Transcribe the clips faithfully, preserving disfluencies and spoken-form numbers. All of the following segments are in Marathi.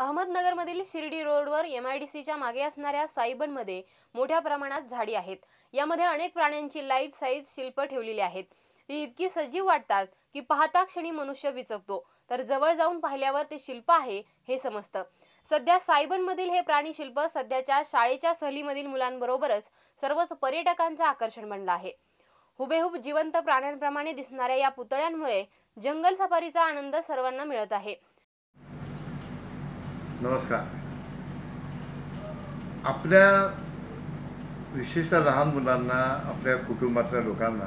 अहमदनगरमधील शिर्डी रोडवर एमआयडीसीच्या मागे असणाऱ्या साईबनमध्ये मोठ्या प्रमाणात झाडी आहेत। यामध्ये अनेक प्राण्यांची लाईफ साईज शिल्प ठेवलेली आहेत। ती इतकी सजीव वाटतात की पाहता क्षणी मनुष्य विचकतो, तर जवळ जाऊन पाहिल्यावर ते शिल्प आहे हे समजतं। सध्या साईबनमधील हे प्राणी शिल्प सध्याच्या शाळेच्या सहलीमधील मुलांबरोबरच सर्वच पर्यटकांचे आकर्षण बनलं आहे। हुबेहूब जिवंत प्राण्यांप्रमाणे दिसणाऱ्या या पुतळ्यांमुळे जंगल सफारीचा आनंद सर्वांना मिळत आहे। नमस्कार। आपल्या विशेषतः लहान मुलांना, आपल्या कुटुंबातल्या लोकांना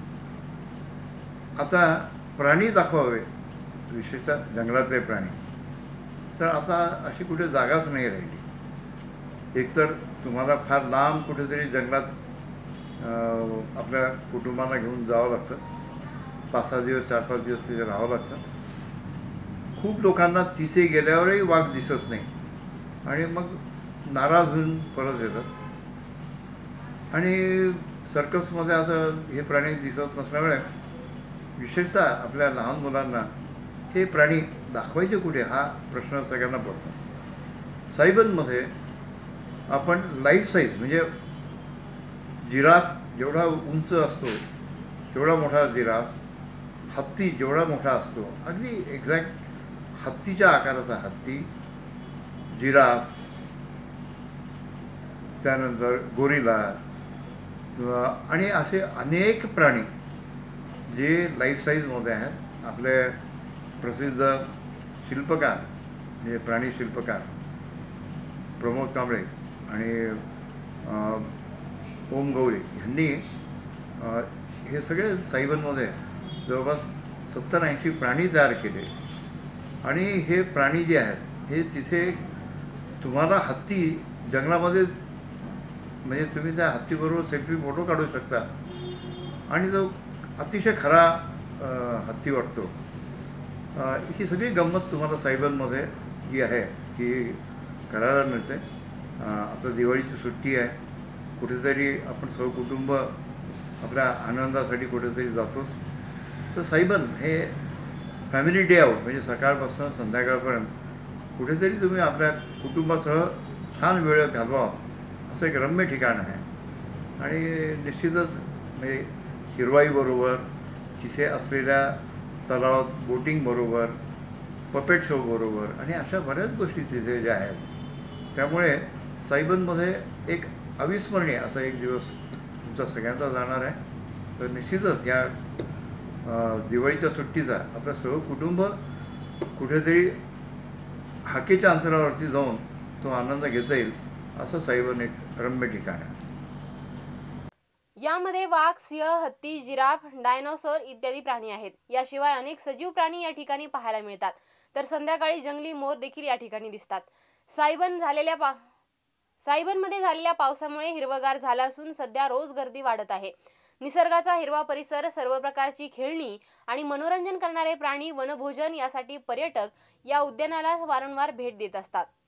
आता प्राणी दाखवावे, विशेषतः जंगलातले प्राणी, तर आता अशी कुठे जागाच नाही राहिली। एकतर तुम्हाला फार लांब कुठेतरी जंगलात आपल्या कुटुंबाला घेऊन जावं लागतं, पाच सहा दिवस चार पाच दिवस तिथे राहावं लागतं। खूप लोकांना तिथे गेल्यावरही वाघ दिसत नाही आणि मग नाराज होऊन परत येतात। आणि सर्कसमध्ये आता हे प्राणी दिसत नसल्यामुळे विशेषतः आपल्या लहान मुलांना हे प्राणी दाखवायचे कुठे हा प्रश्न सगळ्यांना पडतो। साईबनमध्ये आपण लाईफ साईज म्हणजे जिराफ जेवढा उंच असतो तेवढा मोठा जिराफ, हत्ती जेवढा मोठा असतो, अगदी एक्झॅक्ट हत्तीच्या आकाराचा हत्ती, जिराफ, त्यानंतर गोरिला आणि असे अनेक प्राणी जे लाईफ साईजमध्ये आहेत। आपले प्रसिद्ध शिल्पकार म्हणजे प्राणी शिल्पकार प्रमोद कांबळे आणि ओम गवळी यांनी हे सगळे साईबनमध्ये जवळपास सत्तर ऐंशी प्राणी तयार केले। आणि हे प्राणी जे आहेत हे तिथे तुम्हाला हत्ती जंगलामध्ये म्हणजे तुम्ही त्या हत्तीबरोबर सेल्फी फोटो काढू शकता आणि जो अतिशय खरा हत्ती वाटतो। ही सगळी गंमत तुम्हाला साईबनमध्ये जी आहे ही करायला मिळते। आता दिवाळीची सुट्टी आहे, कुठेतरी आपण सर्व कुटुंब आपल्या आनंदासाठी कुठेतरी जातोच, तर साईबन हे फॅमिली डे आउट म्हणजे सकाळपासून संध्याकाळपर्यंत कुठेतरी तुम्ही आपल्या कुटुंबासह छान वेळ घालवा असं एक रम्य ठिकाण आहे। आणि निश्चितच म्हणजे हिरवाईबरोबर तिथे असलेल्या तलावात बोटिंगबरोबर, पपेट शोबरोबर आणि अशा बऱ्याच गोष्टी तिथे ज्या आहेत, त्यामुळे साईबनमध्ये एक अविस्मरणीय असा एक दिवस तुमचा सगळ्यांचा जाणार आहे। तर निश्चितच या दिवाळीच्या सुट्टीचा आपलं सर्व कुटुंब कुठेतरी हाकेच्या अंतरावरती जाऊन तो आनंद घेता येईल असं साईबन एक रम्य ठिकाण आहे। यामध्ये वाघ, सिंह, हत्ती, जिराफ, डायनोसॉर इत्यादी प्राणी आहेत। याशिवाय अनेक सजीव प्राणी या ठिकाणी पाहायला मिळतात, तर संध्याकाळी जंगली मोर देखील या ठिकाणी दिसतात। साईबन झालेल्या पा साईबनमध्ये झालेल्या पावसामुळे हिरवगार झाला असून सध्या रोज गर्दी वाढत आहे। निसर्गाचा हिरवा परिसर, सर्व प्रकारची खेळणी आणि मनोरंजन करणारे प्राणी, वनभोजन यासाठी पर्यटक या उद्यानाला वारंवार भेट देत असतात।